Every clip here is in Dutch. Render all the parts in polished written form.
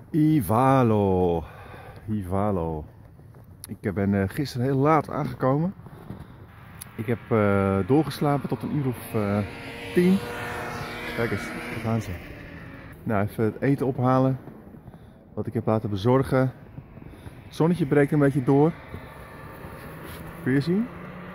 Ivalo. Ivalo. Ik ben gisteren heel laat aangekomen. Ik heb doorgeslapen tot een uur of 10. Kijk eens, daar gaan ze. Nou, even het eten ophalen. Wat ik heb laten bezorgen. Het zonnetje breekt een beetje door. Kun je zien?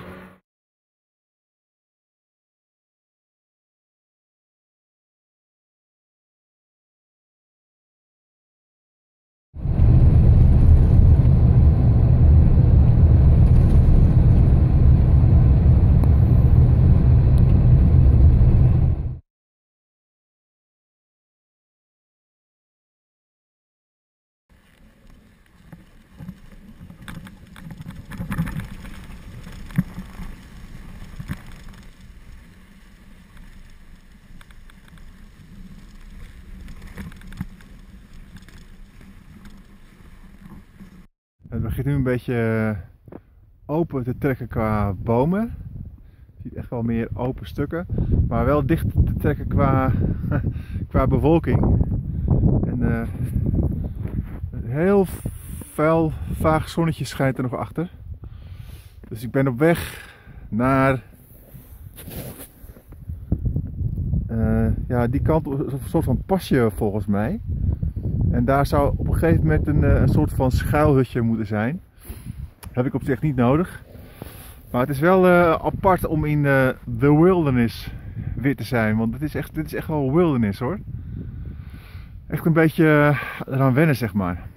Het begint nu een beetje open te trekken qua bomen. Je ziet echt wel meer open stukken. Maar wel dicht te trekken qua bewolking. En een heel vuil, vaag zonnetje schijnt er nog achter. Dus ik ben op weg naar ja, die kant, een soort van pasje volgens mij. En daar zou op een gegeven moment een soort van schuilhutje moeten zijn. Dat heb ik op zich niet nodig. Maar het is wel apart om in the wilderness weer te zijn. Want dit is echt wel wilderness hoor. Echt een beetje eraan wennen zeg maar.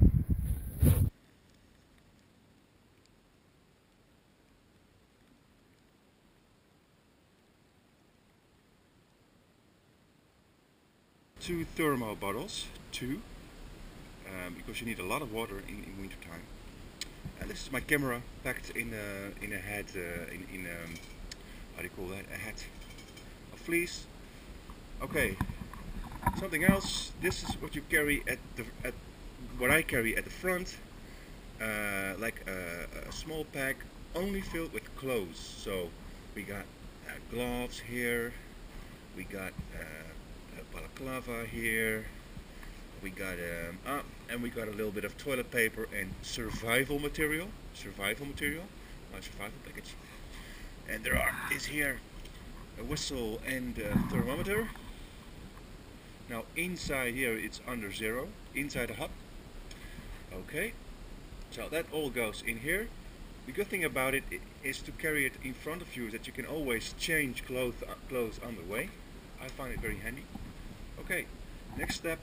Two thermal bottles, because you need a lot of water in winter time. And this is my camera packed in a hat, how do you call that? A hat, a fleece. Okay, something else. This is what you carry at what I carry at the front, like a small pack, only filled with clothes. So we got gloves here. We got balaclava here. We got and we got a little bit of toilet paper and survival material. My survival package. And there is here a whistle and a thermometer. Now inside here it's under zero, inside the hut. Okay, so that all goes in here. The good thing about it is to carry it in front of you, that you can always change clothes on the way. I find it very handy. Okay, next step.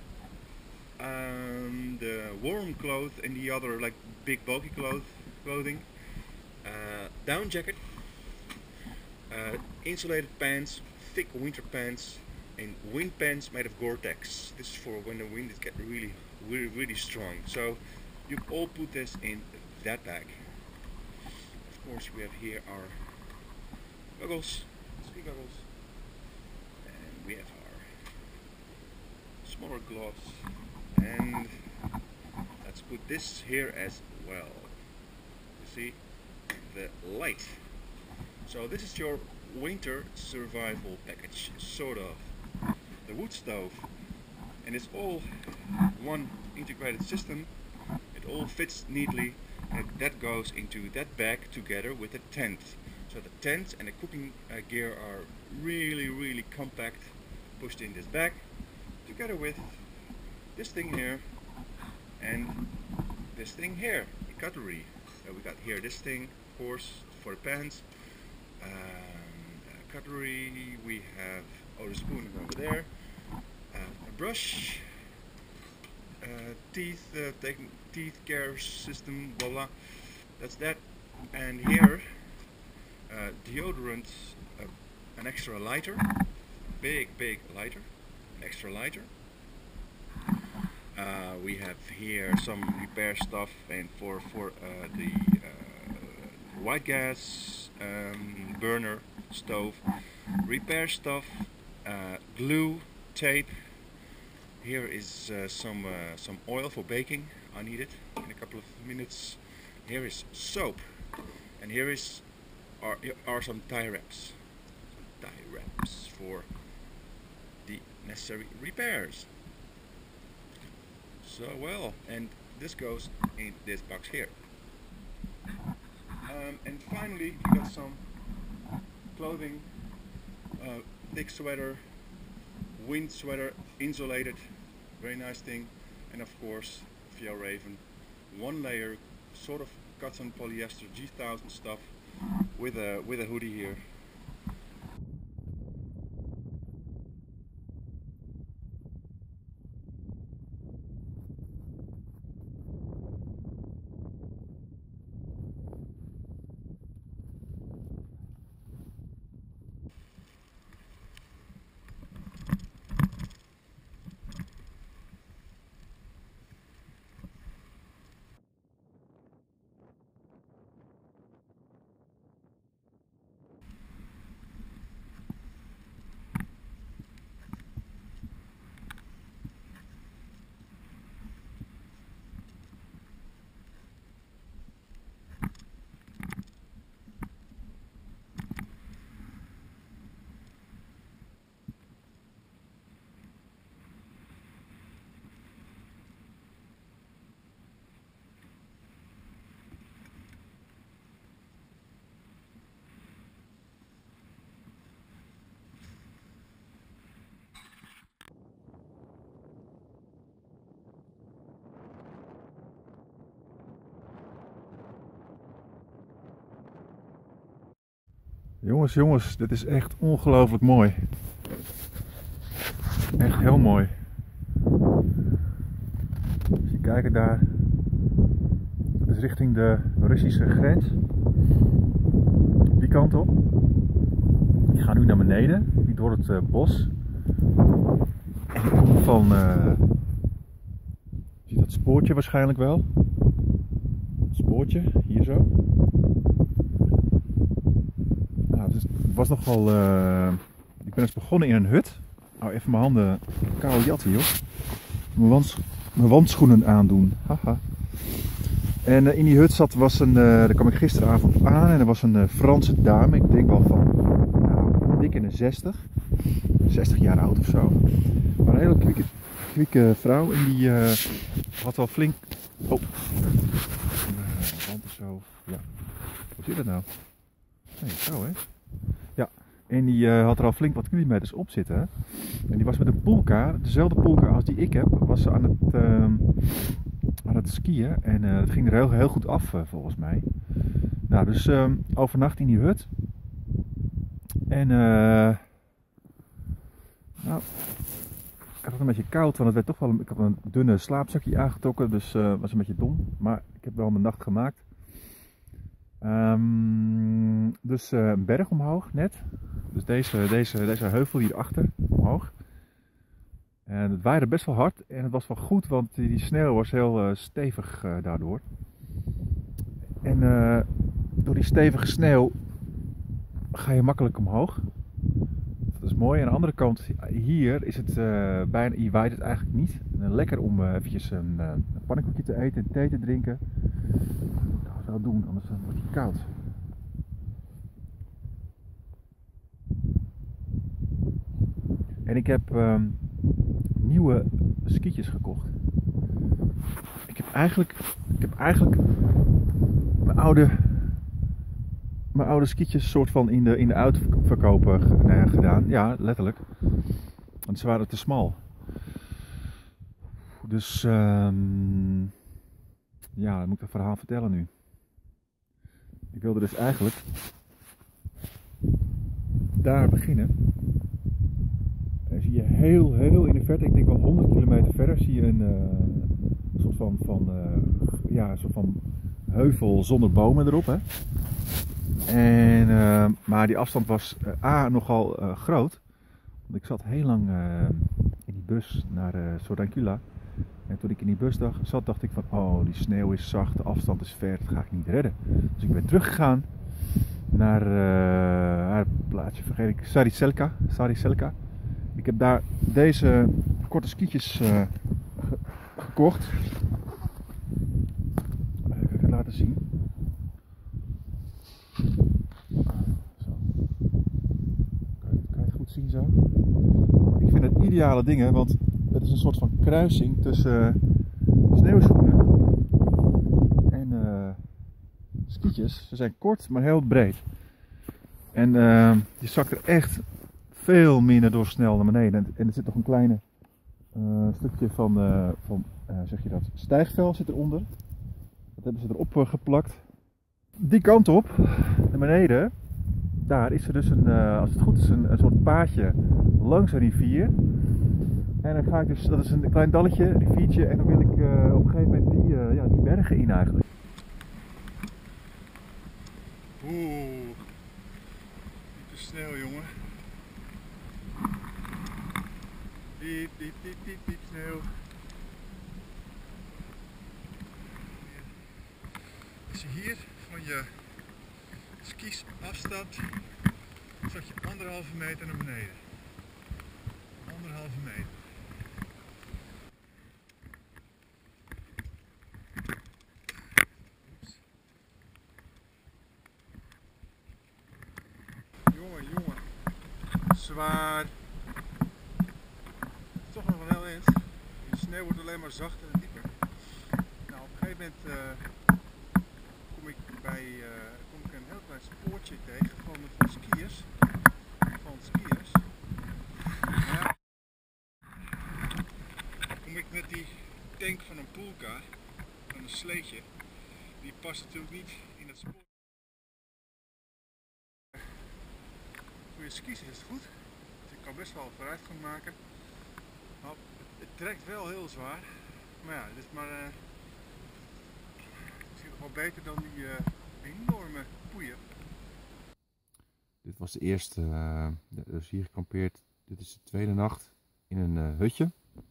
The warm clothes and the other like big bulky clothing. Down jacket. Insulated pants, thick winter pants, and wind pants made of Gore-Tex. This is for when the wind gets really strong. So you all put this in that bag. Of course, we have here our goggles, ski goggles, and we have our smaller gloves, and let's put this here as well. You see the light. So this is your winter survival package, sort of. The wood stove, and it's all one integrated system. It all fits neatly, and that goes into that bag together with the tent. So the tent and the cooking gear are really compact, pushed in this bag, together with this thing here and this thing here, the cutlery. We got here this thing, of course, for the pans. Cutlery, we have, oh, the spoon is over there. A brush, teeth care system, blah blah. That's that. And here, deodorant, an extra lighter, big lighter, an extra lighter. We have here some repair stuff, and for the white gas burner stove, repair stuff, glue, tape. Here is some oil for baking. I need it in a couple of minutes. Here is soap, and here are some tie wraps. For the necessary repairs. So well, and this goes in this box here. And finally, you got some clothing, thick sweater, wind sweater, insulated, very nice thing. And of course, Fjällräven, one layer, sort of cotton polyester G1000 stuff with a hoodie here. Jongens, dit is echt ongelooflijk mooi. Echt heel mooi. Als je kijkt daar, dat is richting de Russische grens. Die kant op. Ik ga nu naar beneden, niet door het bos. En ik kom van, zie je dat spoortje waarschijnlijk wel? Het spoortje, hier zo. Het was nogal, ik ben eens begonnen in een hut. Nou, even mijn handen koude jatten, joh. Mijn wandschoenen aandoen. Haha. En in die hut daar kwam ik gisteravond aan en er was een Franse dame. Ik denk wel van, nou, dik in de 60 jaar oud of zo. Maar een hele kwieke vrouw en die had wel flink... Oh, wand of zo. Ja, hoe zit dat nou? Nee, zo hè. Ja, en die had er al flink wat kilometers op zitten. En die was met een poolcar, dezelfde poolcar als die ik heb, was ze aan het skiën. En dat ging er heel goed af volgens mij. Nou, dus overnacht in die hut. En nou, ik had het een beetje koud, want het werd toch wel, ik had een dunne slaapzakje aangetrokken, dus was een beetje dom. Maar ik heb wel mijn nacht gemaakt. Dus een berg omhoog net. Dus deze heuvel hierachter omhoog. En het waaide best wel hard en het was wel goed, want die sneeuw was heel stevig daardoor. En door die stevige sneeuw ga je makkelijk omhoog. Dat is mooi. Aan de andere kant, hier is het bijna, hier waait het eigenlijk niet. Lekker om eventjes een pannenkoekje te eten en thee te drinken. Dat zou ik wel doen, anders wordt het koud. En ik heb nieuwe skietjes gekocht. Ik heb eigenlijk mijn oude skietjes soort van in de uitverkoop gedaan. Ja, letterlijk. Want ze waren te smal. Dus ja, dan moet ik het verhaal vertellen nu. Ik wilde dus eigenlijk daar beginnen. En zie je heel in de verte, ik denk wel 100 kilometer verder, zie je een soort van heuvel zonder bomen erop. Hè? En, maar die afstand was nogal groot. Want ik zat heel lang in die bus naar Sodankula. En toen ik in die bus zat, dacht ik van, oh, die sneeuw is zacht, de afstand is ver, dat ga ik niet redden. Dus ik ben teruggegaan naar haar plaatsje, vergeet ik, Sariselka. Ik heb daar deze korte skietjes gekocht. Even kan ik het laten zien. Zo. Kan je het goed zien zo? Ik vind het ideale dingen, want het is een soort van kruising tussen sneeuwschoenen. En skietjes. Ze zijn kort, maar heel breed. En je zakt er echt veel minder door snel naar beneden. En er zit nog een kleine stukje van zeg je dat, stijgvel zit eronder. Dat hebben ze erop geplakt. Die kant op, naar beneden, daar is er dus als het goed is, een soort paadje langs een rivier. En dan ga ik dus, dat is een klein dalletje, een riviertje, en dan wil ik op een gegeven moment die bergen in eigenlijk. Oeh, diepe sneeuw, jongen. Diep, diep, diep, diep, diep sneeuw. Als je hier van je skis afstapt, zat je 1,5 meter naar beneden. 1,5 meter. Oeps. Jongen, jongen. Zwaar. Toch nog wel heel eens. De sneeuw wordt alleen maar zachter en dieper. Nou, op een gegeven moment kom ik een heel klein spoortje tegen van skiers. Ja, kom ik met die tank van een poolcar, van een sleetje. Die past natuurlijk niet in het spoor. Voor je skis is het goed. Dus ik kan best wel vooruitgang maken. Nou, het trekt wel heel zwaar. Maar ja, dit is maar misschien nog wel beter dan die enorme poeier. Dit was de eerste, dus hier gekampeerd. Dit is de tweede nacht in een hutje.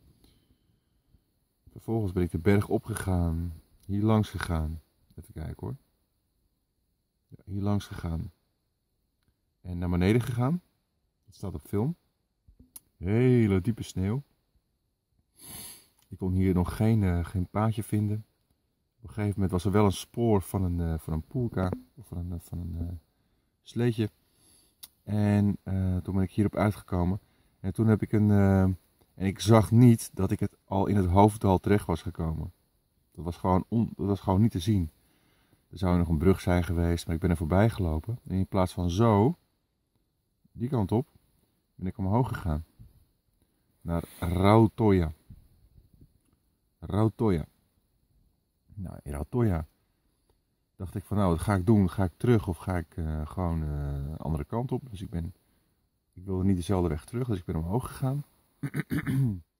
Vervolgens ben ik de berg opgegaan, hier langs gegaan. Even kijken hoor. Ja, hier langs gegaan. En naar beneden gegaan. Dat staat op film. Hele diepe sneeuw. Ik kon hier nog geen paadje vinden. Op een gegeven moment was er wel een spoor van een poolcar, of van een sleetje. En toen ben ik hierop uitgekomen. En toen heb ik en ik zag niet dat ik het al in het hoofddal terecht was gekomen. Dat was gewoon niet te zien. Er zou nog een brug zijn geweest, maar ik ben er voorbij gelopen. En in plaats van zo, die kant op, ben ik omhoog gegaan. Naar Rautoya. Rautoya. Nou, in Rautoya dacht ik van nou, wat ga ik doen? Ga ik terug of ga ik gewoon de andere kant op? Dus ik wilde niet dezelfde weg terug, dus ik ben omhoog gegaan.